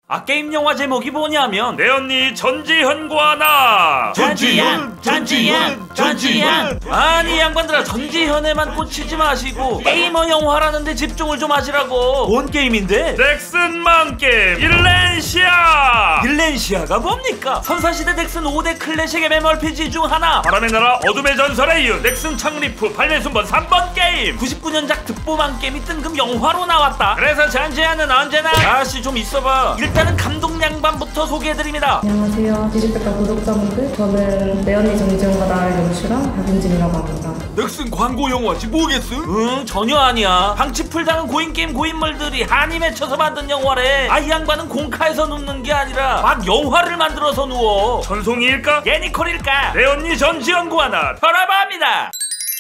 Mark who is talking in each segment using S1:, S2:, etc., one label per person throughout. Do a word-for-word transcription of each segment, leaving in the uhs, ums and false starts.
S1: 아, 게임 영화 제목이 뭐냐면 내 언니 전지현과 나.
S2: 전지현 전지현 전지현.
S1: 아니 이 양반들아, 전지현에만 꽂히지 마시고 게이머 영화라는데 집중을 좀 하시라고. 뭔 게임인데? 넥슨만 게임 일렌시아. 일렌시아가 뭡니까? 선사시대 넥슨 오 대 클래식 엠엠오알피지 중 하나. 바람의 나라 어둠의 전설에 이은 넥슨 창립 후 발매 순번 삼 번 게임. 구십구 년작 득보만 게임이 뜬금 영화로 나왔다. 그래서 전지현은 언제나 아씨 좀 있어봐. 일단은 감독 양반부터 소개해드립니다.
S3: 안녕하세요. 디지털 구독자분들, 저는 내 언니 전지현과 나를 연출한 박윤진이라고 합니다.
S2: 넥슨 광고 영화지 뭐겠어?
S1: 응, 전혀 아니야. 방치 풀당한 고인게임 고인물들이 한이 맺혀서 만든 영화래. 아, 이 양반은 공카에서 눕는 게 아니라 막 영화를 만들어서 누워. 전송이일까? 예니콜일까? 내 언니 전지현과 하나 털어봐합니다.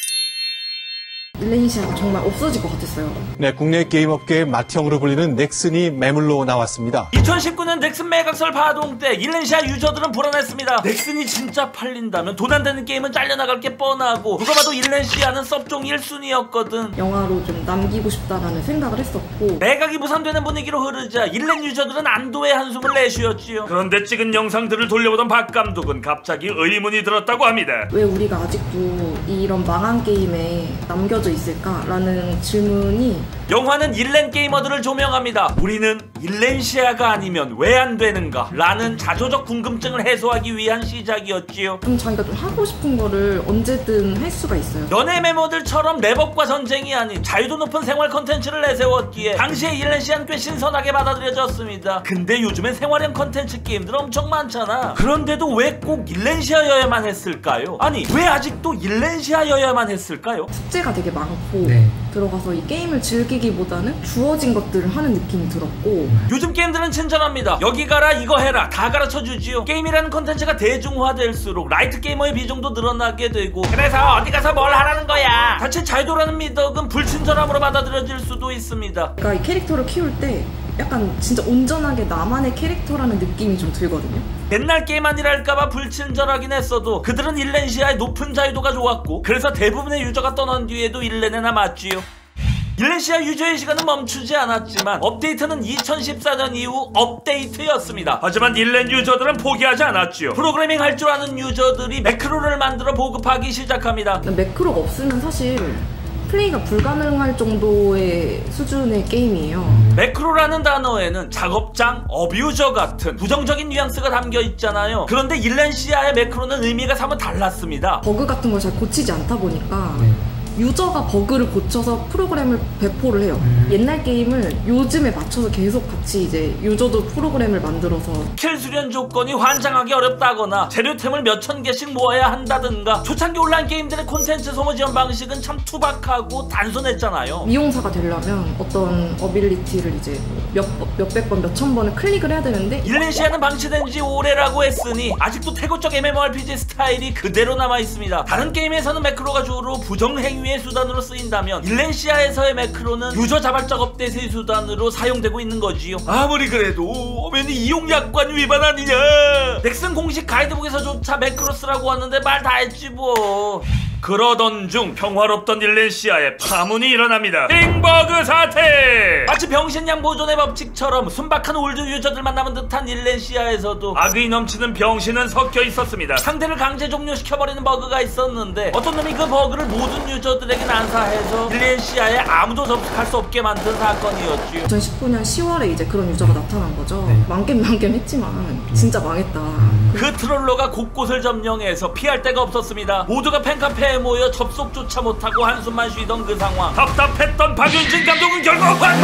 S3: 일렌시아가 정말 없어질 것 같았어요.
S4: 네, 국내 게임 업계의 맏형으로 불리는 넥슨이 매물로 나왔습니다.
S1: 이천십구 년 넥슨 매각설 파동 때 일렌시아 유저들은 불안했습니다. 넥슨이 진짜 팔린다면 돈 안 되는 게임은 잘려나갈 게 뻔하고, 누가 봐도 일렌시아는 섭종 일 순위였거든.
S3: 영화로 좀 남기고 싶다라는 생각을 했었고,
S1: 매각이 무산되는 분위기로 흐르자 일렌 유저들은 안도의 한숨을 내쉬었지요. 그런데 찍은 영상들을 돌려보던 박 감독은 갑자기 의문이 들었다고 합니다.
S3: 왜 우리가 아직도 이런 망한 게임에 남겨져 있을까라는 질문이.
S1: 영화는 일렌 게이머들을 조명합니다. 우리는 일렌시아가 아니면 왜 안 되는가 라는 자조적 궁금증을 해소하기 위한 시작이었지요.
S3: 좀 자기가 좀 하고 싶은 거를 언제든 할 수가 있어요.
S1: 연애 메모들처럼 랩업과 전쟁이 아닌 자유도 높은 생활 컨텐츠를 내세웠기에 당시에 일렌시아는 꽤 신선하게 받아들여졌습니다. 근데 요즘엔 생활형 컨텐츠 게임들 엄청 많잖아. 그런데도 왜 꼭 일렌시아여야만 했을까요? 아니 왜 아직도 일렌시아여야만 했을까요?
S3: 숙제가 되게 많고,
S5: 네.
S3: 들어가서 이 게임을 즐기기보다는 주어진 것들을 하는 느낌이 들었고.
S1: 요즘 게임들은 친절합니다. 여기 가라 이거 해라 다 가르쳐주지요. 게임이라는 컨텐츠가 대중화될수록 라이트 게이머의 비중도 늘어나게 되고, 그래서 어디 가서 뭘 하라는 거야. 자칫 자유도라는 미덕은 불친절함으로 받아들여질 수도 있습니다.
S3: 그러니까 이 캐릭터를 키울 때 약간 진짜 온전하게 나만의 캐릭터라는 느낌이 좀 들거든요.
S1: 옛날 게임 아니랄까봐 불친절하긴 했어도 그들은 일렌시아의 높은 자유도가 좋았고, 그래서 대부분의 유저가 떠난 뒤에도 일렌에 남았지요. 일렌시아 유저의 시간은 멈추지 않았지만 업데이트는 이천십사 년 이후 업데이트였습니다. 하지만 일렌 유저들은 포기하지 않았지요. 프로그래밍 할 줄 아는 유저들이 매크로를 만들어 보급하기 시작합니다.
S3: 매크로가 없으면 사실 플레이가 불가능할 정도의 수준의 게임이에요.
S1: 매크로라는 단어에는 작업장, 어뷰저 같은 부정적인 뉘앙스가 담겨 있잖아요. 그런데 일렌시아의 매크로는 의미가 사뭇 달랐습니다.
S3: 버그 같은 걸 잘 고치지 않다 보니까
S5: 네.
S3: 유저가 버그를 고쳐서 프로그램을 배포를 해요. 음. 옛날 게임을 요즘에 맞춰서 계속 같이 이제 유저도 프로그램을 만들어서
S1: 스킬 수련 조건이 환장하기 어렵다거나 재료템을 몇천 개씩 모아야 한다든가, 초창기 온라인 게임들의 콘텐츠 소모 지원 방식은 참 투박하고 단순했잖아요.
S3: 미용사가 되려면 어떤 어빌리티를 이제 몇, 몇백 번, 몇천 번을 클릭을 해야 되는데,
S1: 일렌시아는 방치된 지 오래라고 했으니 아직도 태고적 엠엠오알피지 스타일이 그대로 남아있습니다. 다른 게임에서는 매크로가 주로 부정행위의 수단으로 쓰인다면 일렌시아에서의 매크로는 유저 자발적 업데이트의 수단으로 사용되고 있는 거지요. 아무리 그래도 어머니 이용약관 위반 아니냐. 넥슨 공식 가이드북에서조차 매크로 쓰라고 하는데 말 다 했지 뭐. 그러던 중 평화롭던 일렌시아에 파문이 일어납니다. 띵버그 사태! 마치 병신양 보존의 법칙처럼 순박한 올드 유저들만 남은 듯한 일렌시아에서도 악의 넘치는 병신은 섞여 있었습니다. 상대를 강제 종료시켜버리는 버그가 있었는데, 어떤 놈이 그 버그를 모든 유저들에게 난사해서 일렌시아에 아무도 접속할 수 없게 만든 사건이었죠.
S3: 이천십구 년 시월에 이제 그런 유저가 나타난 거죠.
S5: 네.
S3: 망겜 망겜 했지만 진짜 망했다.
S1: 그 트롤러가 곳곳을 점령해서 피할 데가 없었습니다. 모두가 팬카페에 모여 접속조차 못하고 한숨만 쉬던 그 상황. 답답했던 박윤진 감독은 결국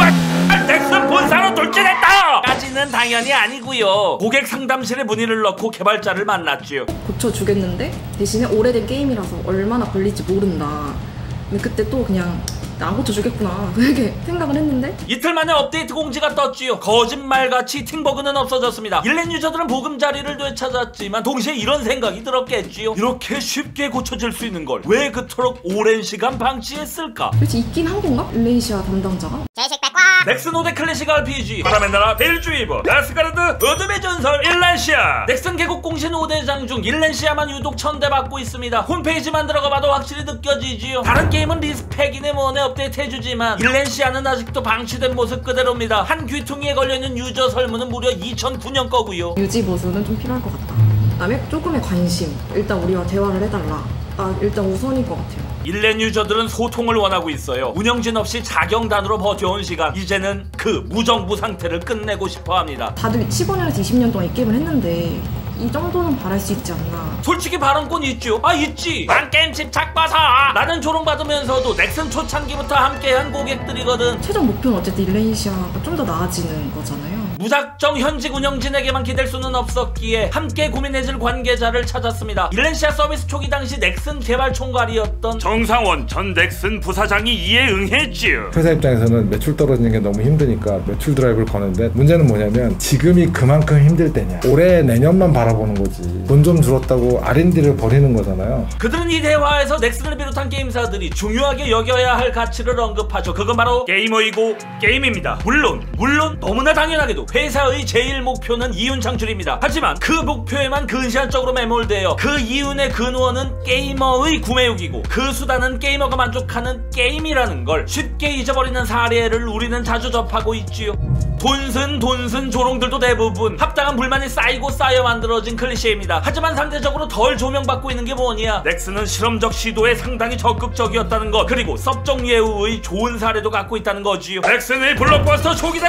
S1: 황박 넥슨 본사로 돌진했다! 까지는 당연히 아니고요. 고객 상담실에 문의를 넣고 개발자를 만났지요.
S3: 고쳐주겠는데 대신에 오래된 게임이라서 얼마나 걸릴지 모른다. 근데 그때 또 그냥 안 고쳐주겠구나 그렇게 생각을 했는데,
S1: 이틀 만에 업데이트 공지가 떴지요. 거짓말같이 팅버그는 없어졌습니다. 일렌 유저들은 보금자리를 되찾았지만 동시에 이런 생각이 들었겠지요. 이렇게 쉽게 고쳐질 수 있는 걸 왜 그토록 오랜 시간 방치했을까?
S3: 도대체 있긴 한 건가? 일렌시아 담당자가?
S6: 제식 백과
S1: 넥슨 오 대 클래식 알피지 바람의 나라 벨주이버 아스가르드 어둠의 전설 일렌시아. 넥슨 개국 공신 오 대장 중 일렌시아만 유독 천대받고 있습니다. 홈페이지만 들어가봐도 확실히 느껴지지요. 다른 게임은 리스펙이네 뭐네 업데이트 해주지만 일렌시아는 아직도 방치된 모습 그대로입니다. 한 귀퉁이에 걸려있는 유저 설문은 무려 이천구 년 거고요.
S3: 유지 보수는 좀 필요할 것 같다. 그다음에 조금의 관심. 일단 우리와 대화를 해달라. 아 일단 우선일 것 같아요.
S1: 일렌 유저들은 소통을 원하고 있어요. 운영진 없이 자경단으로 버텨온 시간, 이제는 그 무정부 상태를 끝내고 싶어합니다.
S3: 다들 십오 년에서 이십 년 동안 이 게임을 했는데 이 정도는 바랄 수 있지 않나.
S1: 솔직히 발언권 있죠. 아 있지. 난 게임 집착 봐서 나는 조롱받으면서도 넥슨 초창기부터 함께한 고객들이거든.
S3: 최종 목표는 어쨌든 일렌시아가 좀 더 나아지는 거잖아요.
S1: 무작정 현직 운영진에게만 기댈 수는 없었기에 함께 고민해줄 관계자를 찾았습니다. 일렌시아 서비스 초기 당시 넥슨 개발 총괄이었던 정상원 전 넥슨 부사장이 이에 응했지요.
S5: 회사 입장에서는 매출 떨어지는 게 너무 힘드니까 매출 드라이브를 거는데, 문제는 뭐냐면 지금이 그만큼 힘들 때냐, 올해 내년만 바라보는 거지. 돈 좀 줄었다고 알 앤 디를 버리는 거잖아요.
S1: 그들은 이 대화에서 넥슨을 비롯한 게임사들이 중요하게 여겨야 할 가치를 언급하죠. 그건 바로 게이머이고 게임입니다. 물론 물론 너무나 당연하게도 회사의 제일 목표는 이윤 창출입니다. 하지만 그 목표에만 근시안적으로 매몰되어 그 이윤의 근원은 게이머의 구매욕이고 그 수단은 게이머가 만족하는 게임이라는 걸 쉽게 잊어버리는 사례를 우리는 자주 접하고 있지요. 돈쓴 돈쓴 조롱들도 대부분 합당한 불만이 쌓이고 쌓여 만들어진 클리셰입니다. 하지만 상대적으로 덜 조명받고 있는 게 뭐냐, 넥슨은 실험적 시도에 상당히 적극적이었다는 것, 그리고 섭정예우의 좋은 사례도 갖고 있다는 거지요. 넥슨의 블록버스터 초기대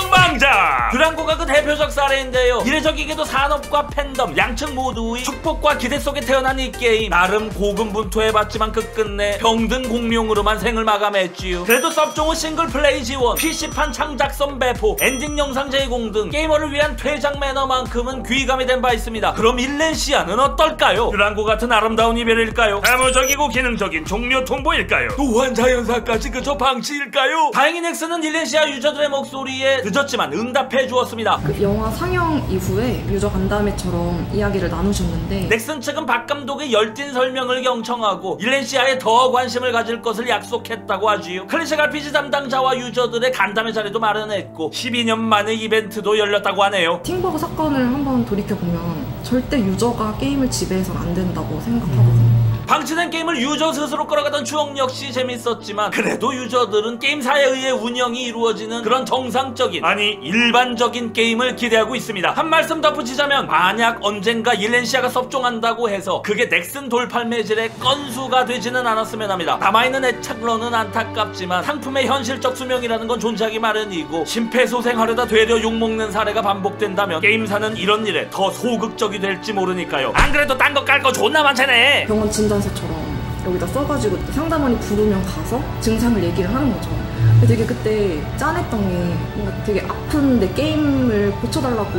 S1: 공룡망자 드랑고가 그 대표적 사례인데요. 이례적이게도 산업과 팬덤 양측 모두의 축복과 기대 속에 태어난 이 게임, 나름 고군분투해봤지만 끝끝내 병든 공룡으로만 생을 마감했지요. 그래도 섭종은 싱글 플레이 지원, 피씨판 창작선 배포, 엔딩 영상 제공 등 게이머를 위한 퇴장 매너만큼은 귀감이 된 바 있습니다. 그럼 일렌시아는 어떨까요? 드랑고 같은 아름다운 이별일까요? 사무적이고 기능적인 종료 통보일까요? 또한 자연사까지 그저 방치일까요? 다행히 넥슨은 일렌시아 유저들의 목소리에 늦었지만 응답해 주었습니다.
S3: 그 영화 상영 이후에 유저 간담회처럼 이야기를 나누셨는데
S1: 넥슨 측은 박 감독의 열띤 설명을 경청하고 일렌시아에 더 관심을 가질 것을 약속했다고 하지요. 클래식 알피지 담당자와 유저들의 간담회 자리도 마련했고 십이 년 만에 이벤트도 열렸다고 하네요.
S3: 팀버그 사건을 한번 돌이켜보면 절대 유저가 게임을 지배해서는 안 된다고 생각하거든요.
S1: 방치된 게임을 유저 스스로 끌어가던 추억 역시 재밌었지만 그래도 유저들은 게임사에 의해 운영이 이루어지는 그런 정상적인, 아니 일반적인 게임을 기대하고 있습니다. 한 말씀 덧붙이자면 만약 언젠가 일렌시아가 섭종한다고 해서 그게 넥슨 돌팔 매질의 건수가 되지는 않았으면 합니다. 남아있는 애착러는 안타깝지만 상품의 현실적 수명이라는 건 존재하기 마련이고 심폐소생하려다 되려 욕먹는 사례가 반복된다면 게임사는 이런 일에 더 소극적이 될지 모르니까요. 안 그래도 딴 거 깔 거 존나 많잖아.
S3: 병원 진단서처럼 여기다 써가지고 상담원이 부르면 가서 증상을 얘기를 하는 거죠. 근데 되게 그때 짠했던 게 뭔가 되게 아픈데 게임을 고쳐달라고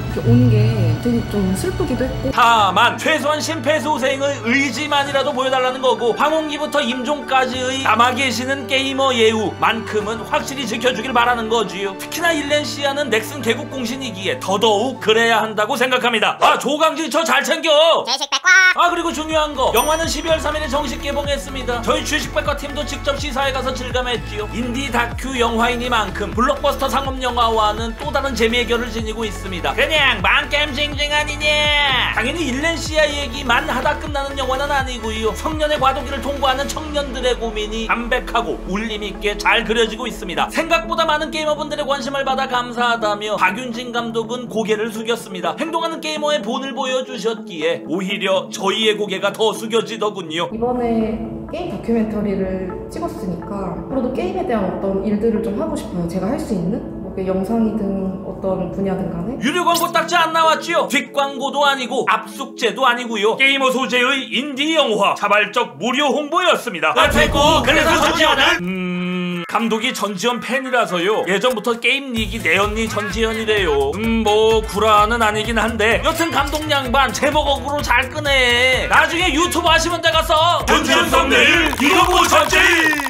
S3: 온 게 되게 좀 슬프기도 했고,
S1: 다만 최소한 심폐소생의 의지만이라도 보여달라는 거고 황홍기부터 임종까지의 남아 계시는 게이머 예우만큼은 확실히 지켜주길 바라는 거지요. 특히나 일렌시아는 넥슨 개국 공신이기에 더더욱 그래야 한다고 생각합니다. 아 조강지 저 잘 챙겨. 아 그리고 중요한 거, 영화는 십이월 삼일에 정식 개봉했습니다. 저희 주식백과 팀도 직접 시사에 가서 질감했지요. 인디 다큐 영화이니만큼 블록버스터 상업 영화와는 또 다른 재미의 결을 지니고 있습니다. 그냥 망겜 징징 아니냐. 당연히 일렌시아 얘기만 하다 끝나는 영화는 아니고요. 성년의 과도기를 통과하는 청년들의 고민이 담백하고 울림있게 잘 그려지고 있습니다. 생각보다 많은 게이머분들의 관심을 받아 감사하다며 박윤진 감독은 고개를 숙였습니다. 행동하는 게이머의 본을 보여주셨기에 오히려 저희의 고개가 더 숙여지더군요.
S3: 이번에 게임 다큐멘터리를 찍었으니까 앞으로도 게임에 대한 어떤 일들을 좀 하고 싶어요. 제가 할 수 있는? 뭐 영상이든 어떤 분야든 간에.
S1: 유료 광고 딱지 안 나왔지요? 뒷광고도 아니고 압축제도 아니고요. 게이머 소재의 인디 영화 자발적 무료 홍보였습니다. 아 됐고 그래서 전지현은? 음... 감독이 전지현 팬이라서요. 예전부터 게임 리기 내 언니 전지현이래요. 음 뭐 구라는 아니긴 한데 여튼 감독 양반 제목 어그로 잘 끄네. 나중에 유튜브 하시면 돼가서 전지현 썸네일 이거 못 찾지.